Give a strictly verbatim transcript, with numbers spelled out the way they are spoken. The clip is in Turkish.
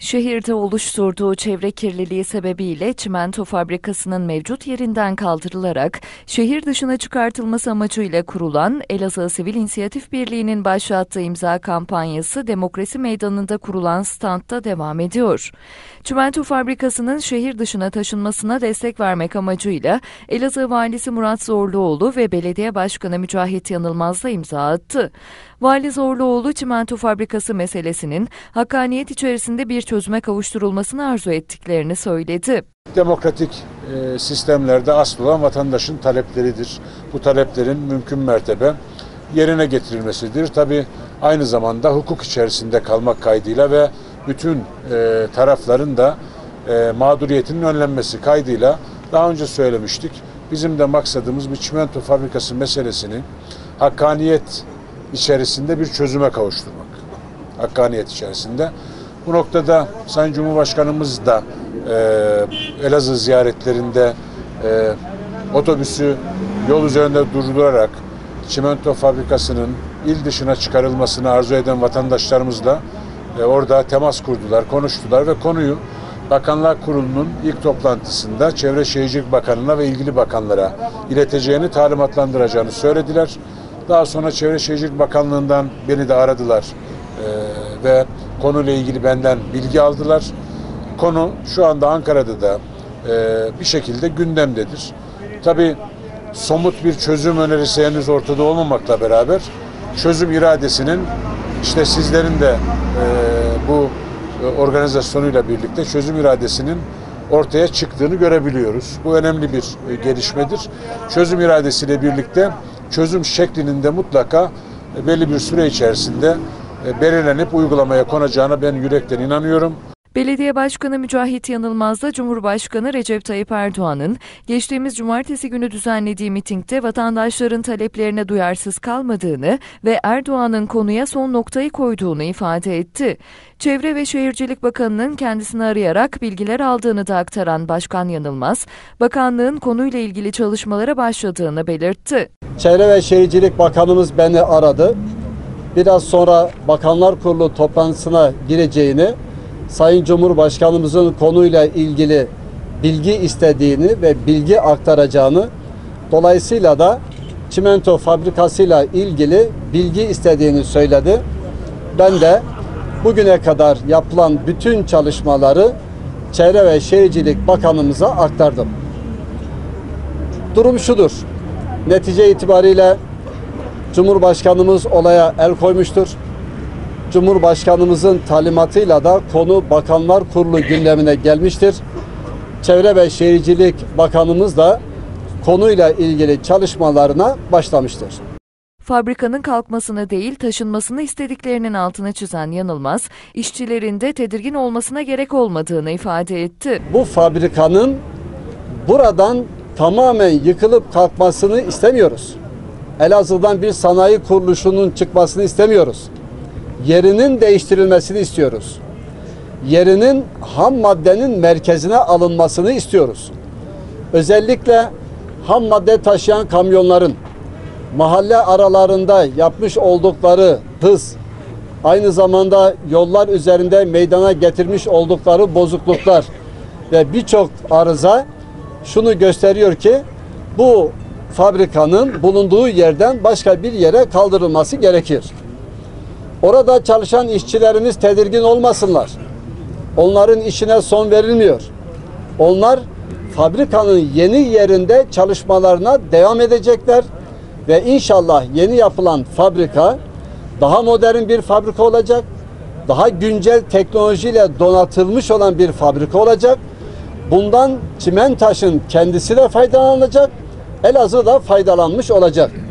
Şehirde oluşturduğu çevre kirliliği sebebiyle çimento fabrikasının mevcut yerinden kaldırılarak şehir dışına çıkartılması amacıyla kurulan Elazığ Sivil İnisiyatif Birliği'nin başlattığı imza kampanyası Demokrasi Meydanı'nda kurulan standta devam ediyor. Çimento fabrikasının şehir dışına taşınmasına destek vermek amacıyla Elazığ Valisi Murat Zorluoğlu ve Belediye Başkanı Mücahit Yanılmaz'la imza attı. Vali Zorluoğlu, çimento fabrikası meselesinin hakkaniyet içerisinde bir çözüme kavuşturulmasını arzu ettiklerini söyledi. Demokratik e, sistemlerde asıl olan vatandaşın talepleridir. Bu taleplerin mümkün mertebe yerine getirilmesidir. Tabii aynı zamanda hukuk içerisinde kalmak kaydıyla ve bütün e, tarafların da e, mağduriyetinin önlenmesi kaydıyla daha önce söylemiştik. Bizim de maksadımız bu çimento fabrikası meselesini hakkaniyet içerisinde bir çözüme kavuşturmak. Hakkaniyet içerisinde. Bu noktada Sayın Cumhurbaşkanımız da e, Elazığ ziyaretlerinde e, otobüsü yol üzerinde durdurarak çimento fabrikasının il dışına çıkarılmasını arzu eden vatandaşlarımızla e, orada temas kurdular, konuştular ve konuyu Bakanlar Kurulu'nun ilk toplantısında Çevre Şehircilik Bakanı'na ve ilgili bakanlara ileteceğini, talimatlandıracağını söylediler. Daha sonra Çevre Şehircilik Bakanlığı'ndan beni de aradılar e, ve konuyla ilgili benden bilgi aldılar. Konu şu anda Ankara'da da e, bir şekilde gündemdedir. Tabii somut bir çözüm önerisi henüz ortada olmamakla beraber çözüm iradesinin işte sizlerin de e, bu organizasyonuyla birlikte çözüm iradesinin ortaya çıktığını görebiliyoruz. Bu önemli bir e, gelişmedir. Çözüm iradesiyle birlikte çözüm şeklinin de mutlaka e, belli bir süre içerisinde e, belirlenip uygulamaya konacağına ben yürekten inanıyorum. Belediye Başkanı Mücahit Yanılmaz da Cumhurbaşkanı Recep Tayyip Erdoğan'ın geçtiğimiz cumartesi günü düzenlediği mitingde vatandaşların taleplerine duyarsız kalmadığını ve Erdoğan'ın konuya son noktayı koyduğunu ifade etti. Çevre ve Şehircilik Bakanı'nın kendisini arayarak bilgiler aldığını da aktaran Başkan Yanılmaz, bakanlığın konuyla ilgili çalışmalara başladığını belirtti. Çevre ve Şehircilik Bakanımız beni aradı. Biraz sonra Bakanlar Kurulu toplantısına gireceğini, Sayın Cumhurbaşkanımızın konuyla ilgili bilgi istediğini ve bilgi aktaracağını, dolayısıyla da çimento fabrikasıyla ilgili bilgi istediğini söyledi. Ben de bugüne kadar yapılan bütün çalışmaları Çevre ve Şehircilik Bakanımıza aktardım. Durum şudur. Netice itibariyle Cumhurbaşkanımız olaya el koymuştur. Cumhurbaşkanımızın talimatıyla da konu Bakanlar Kurulu gündemine gelmiştir. Çevre ve Şehircilik Bakanımız da konuyla ilgili çalışmalarına başlamıştır. Fabrikanın kalkmasını değil, taşınmasını istediklerinin altını çizen Yanılmaz, işçilerin de tedirgin olmasına gerek olmadığını ifade etti. Bu fabrikanın buradan tamamen yıkılıp kalkmasını istemiyoruz. Elazığ'dan bir sanayi kuruluşunun çıkmasını istemiyoruz. Yerinin değiştirilmesini istiyoruz. Yerinin ham maddenin merkezine alınmasını istiyoruz. Özellikle ham madde taşıyan kamyonların mahalle aralarında yapmış oldukları hız, aynı zamanda yollar üzerinde meydana getirmiş oldukları bozukluklar ve birçok arıza şunu gösteriyor ki bu fabrikanın bulunduğu yerden başka bir yere kaldırılması gerekir. Orada çalışan işçilerimiz tedirgin olmasınlar. Onların işine son verilmiyor. Onlar fabrikanın yeni yerinde çalışmalarına devam edecekler ve inşallah yeni yapılan fabrika daha modern bir fabrika olacak. Daha güncel teknolojiyle donatılmış olan bir fabrika olacak. Bundan Çimentaş'ın kendisi de faydalanacak. Elazığ da faydalanmış olacak.